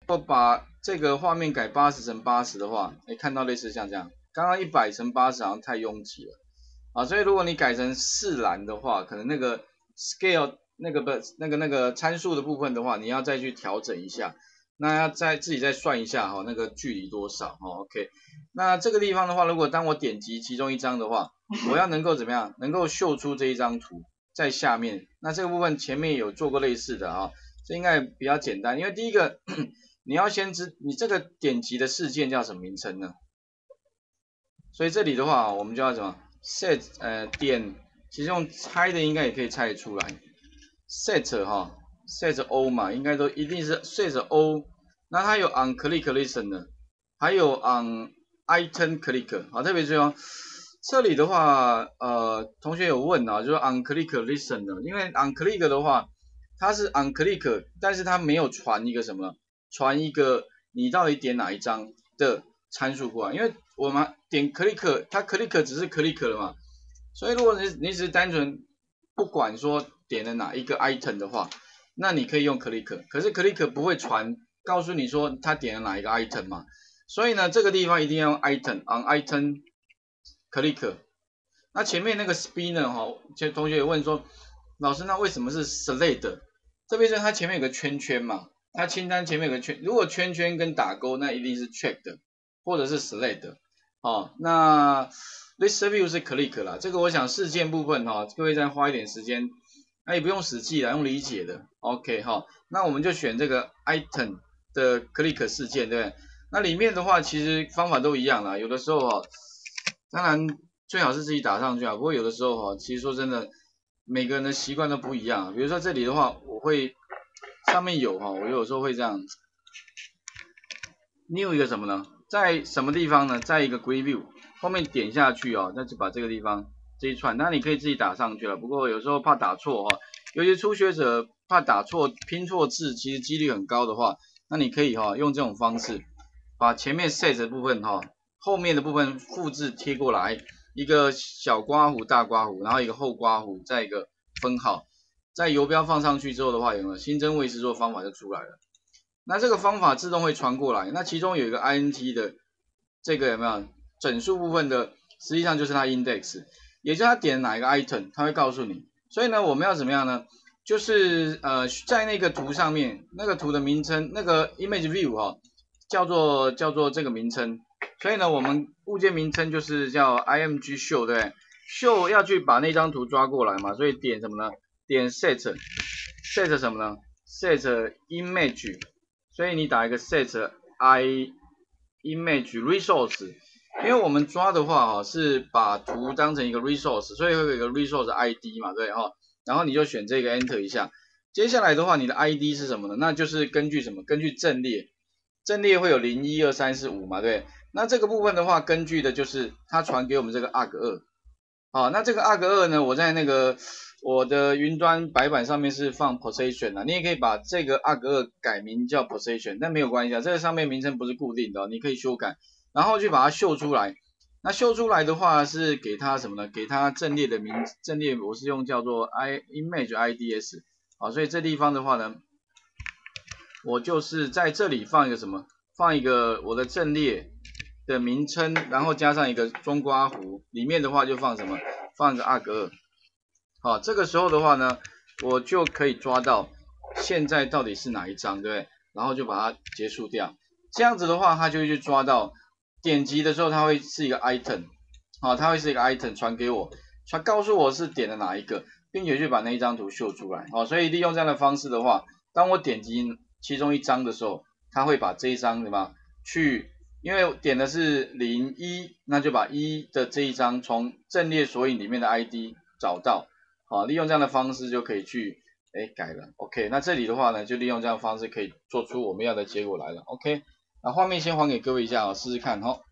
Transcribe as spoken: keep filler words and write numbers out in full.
果把这个画面改八十乘八十的话，哎，看到类似像这样，刚刚一百乘八十好像太拥挤了啊，所以如果你改成四栏的话，可能那个 scale 那个不那个那个参数的部分的话，你要再去调整一下，那要再自己再算一下哈、哦，那个距离多少哈、哦、，OK， 那这个地方的话，如果当我点击其中一张的话，我要能够怎么样，能够秀出这一张图在下面，那这个部分前面有做过类似的啊、哦，这应该比较简单，因为第一个你要先知你这个点击的事件叫什么名称呢？所以这里的话，我们就要什么 set 呃点，其实用猜的应该也可以猜得出来 ，set 哈 set o 嘛，应该都一定是 set o， 那它有 on click listen 还有 on item click， 好，特别注意哦。这里的话，呃，同学有问啊，就是 on click listen 的，因为 on click 的话，它是 on click， 但是它没有传一个什么，传一个你到底点哪一张的参数过来，因为我们点 click， 它 click 只是 click 了嘛，所以如果你你只是单纯不管说点了哪一个 item 的话，那你可以用 click， 可是 click 不会传告诉你说他点了哪一个 item 嘛，所以呢这个地方一定要用 item on item click。那前面那个 spinner 哈、哦，就同学也问说，老师那为什么是 select？ 这边是它前面有个圈圈嘛，它清单前面有个圈，如果圈圈跟打勾，那一定是 checked 或者是 select。哦，那 list view 是 click 啦，这个我想事件部分哈、哦，各位再花一点时间，那也不用死记啦，用理解的 ，OK 哈、哦，那我们就选这个 item 的 click 事件，对不对？那里面的话其实方法都一样啦，有的时候哈、哦，当然最好是自己打上去啊，不过有的时候哈、哦，其实说真的，每个人的习惯都不一样，比如说这里的话，我会上面有哈、哦，我有时候会这样 new 一个什么呢？在什么地方呢？在一个 grid view 后面点下去哦，那就把这个地方这一串，那你可以自己打上去了。不过有时候怕打错哈、哦，尤其初学者怕打错拼错字，其实几率很高的话，那你可以哈、哦、用这种方式，把前面 set 的部分哈、哦，后面的部分复制贴过来，一个小刮弧、大刮弧，然后一个后刮弧，再一个分号，在游标放上去之后的话，有没有新增位置做方法就出来了？那这个方法自动会传过来，那其中有一个 int 的这个有没有整数部分的，实际上就是它 index， 也就是它点哪一个 item， 它会告诉你。所以呢，我们要怎么样呢？就是呃在那个图上面，那个图的名称，那个 image view 哈、哦，叫做叫做这个名称。所以呢，我们物件名称就是叫 img show， 对不对 ？show 要去把那张图抓过来嘛，所以点什么呢？点 set set 什么呢 ？set image。所以你打一个 set i image resource， 因为我们抓的话哈是把图当成一个 resource， 所以会有一个 resource I D 嘛，对哈，然后你就选这个 enter 一下。接下来的话，你的 I D 是什么呢？那就是根据什么？根据阵列，阵列会有零一二三四五嘛，对。那这个部分的话，根据的就是它传给我们这个 arg 二。好，那这个 arg 二呢，我在那个我的云端白板上面是放 position 啊，你也可以把这个 arg 二改名叫 position， 但没有关系啊，这个上面名称不是固定的、哦，你可以修改，然后去把它秀出来。那秀出来的话是给它什么呢？给它阵列的名阵列，我是用叫做 i image ids， 好，所以这地方的话呢，我就是在这里放一个什么？放一个我的阵列的名称，然后加上一个中刮弧，里面的话就放什么？放一个 arg 二。好，这个时候的话呢，我就可以抓到现在到底是哪一张，对不对？然后就把它结束掉。这样子的话，它就会去抓到点击的时候，它会是一个 item， 好，它会是一个 item 传给我，传告诉我是点了哪一个，并且去把那一张图秀出来。好，所以利用这样的方式的话，当我点击其中一张的时候，它会把这一张什么去，因为点的是零一，那就把一的这一张从阵列索引里面的 I D 找到。好，利用这样的方式就可以去哎改了 ，OK， 那这里的话呢，就利用这样的方式可以做出我们要的结果来了 ，OK， 那画面先还给各位一下啊、哦，试试看哈、哦。